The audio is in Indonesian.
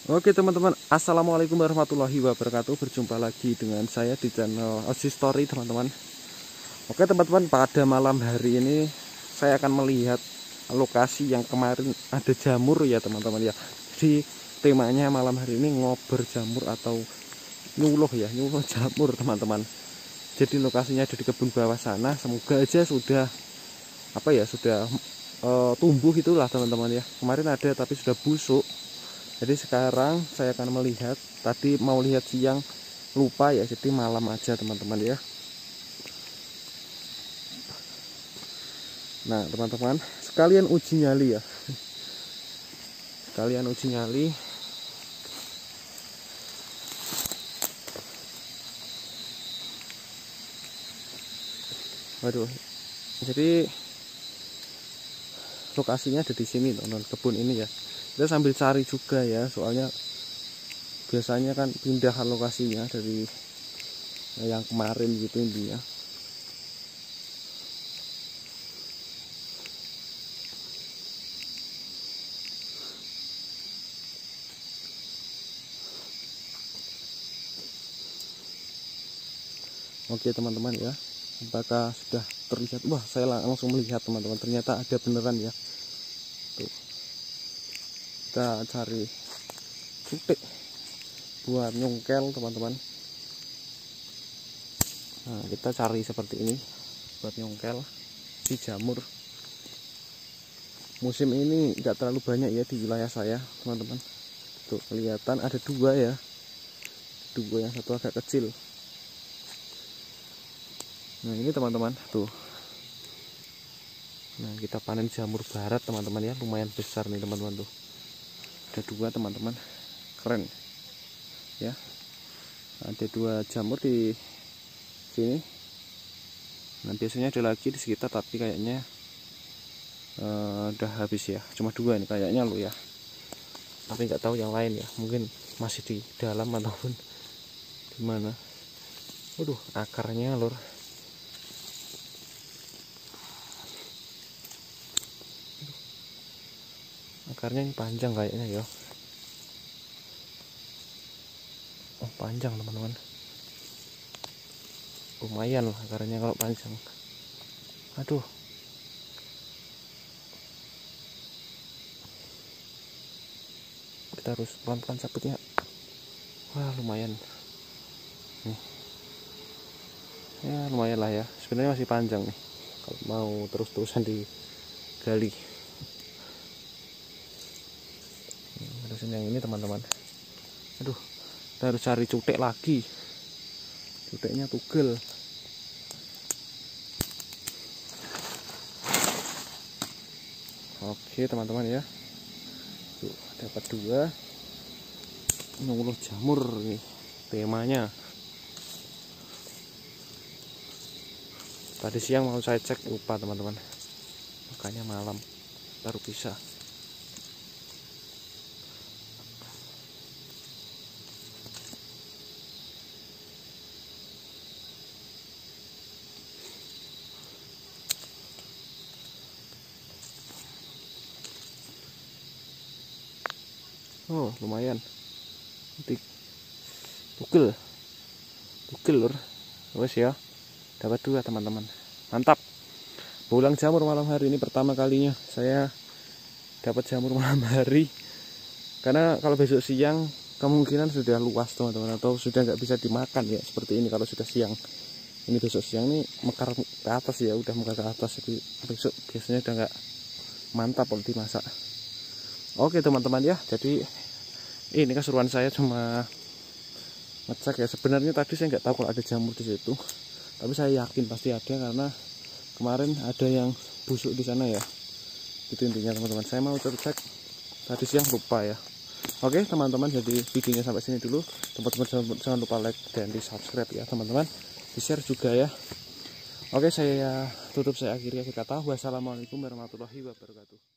Oke teman-teman, assalamualaikum warahmatullahi wabarakatuh. Berjumpa lagi dengan saya di channel Ozi Story teman-teman. Oke teman-teman, pada malam hari ini saya akan melihat lokasi yang kemarin ada jamur ya teman-teman ya. Jadi temanya malam hari ini ngober jamur atau nyuluh ya, nyuluh jamur teman-teman. Jadi lokasinya ada di kebun bawah sana. Semoga aja sudah sudah tumbuh itulah teman-teman ya. Kemarin ada tapi sudah busuk. Jadi sekarang saya akan melihat, tadi mau lihat siang lupa ya, jadi malam aja teman-teman ya. Nah teman-teman, sekalian uji nyali ya, sekalian uji nyali. Waduh, jadi lokasinya ada di sini teman-teman, kebun ini ya. Kita sambil cari juga ya, soalnya biasanya kan pindah lokasinya dari yang kemarin gitu intinya. Oke teman-teman ya, apakah sudah terlihat? Wah, saya langsung melihat teman-teman, ternyata ada beneran ya. Tuh, kita cari cutik buat nyongkel teman-teman. Nah, kita cari seperti ini buat nyongkel di jamur. Musim ini nggak terlalu banyak ya di wilayah saya teman-teman. Tuh kelihatan ada dua ya, dua, yang satu agak kecil. Nah ini teman-teman tuh. Nah kita panen jamur barat teman-teman ya, lumayan besar nih teman-teman tuh. Ada dua teman-teman, keren ya. Ada dua jamur di sini. Nah biasanya ada lagi di sekitar tapi kayaknya udah habis ya. Cuma dua nih kayaknya lo ya. Tapi nggak tahu yang lain ya. Mungkin masih di dalam ataupun gimana. Waduh akarnya lur. Akarnya ini panjang kayaknya ya. Oh panjang teman-teman, lumayan lah akarnya kalau panjang. Aduh, kita harus pelan-pelan sabutnya. Wah lumayan nih ya, lumayan lah ya. Sebenarnya masih panjang nih kalau mau terus-terusan digali. Terus yang ini teman-teman, aduh kita harus cari cutek lagi, cuteknya tugel. Oke teman-teman ya, tuh dapat dua, nyuluh jamur nih temanya. Tadi siang mau saya cek lupa teman-teman, makanya malam baru bisa. Oh lumayan, tugel lur. Wes ya, dapat dua teman-teman, mantap. Pulang jamur malam hari ini pertama kalinya saya dapat jamur malam hari, karena kalau besok siang kemungkinan sudah luas teman-teman, atau sudah nggak bisa dimakan ya seperti ini. Kalau sudah siang ini, besok siang ini mekar ke atas ya, udah mekar ke atas, jadi besok biasanya udah nggak mantap kalau dimasak. Oke teman-teman ya, jadi ini keseruan saya cuma ngecek ya. Sebenarnya tadi saya nggak tahu kalau ada jamur di situ, tapi saya yakin pasti ada karena kemarin ada yang busuk di sana ya. Itu intinya teman-teman, saya mau cek tadi siang lupa ya. Oke teman-teman, jadi videonya sampai sini dulu. Teman-teman jangan lupa like dan di subscribe ya teman-teman, di share juga ya. Oke saya tutup, saya akhiri kata wassalamualaikum warahmatullahi wabarakatuh.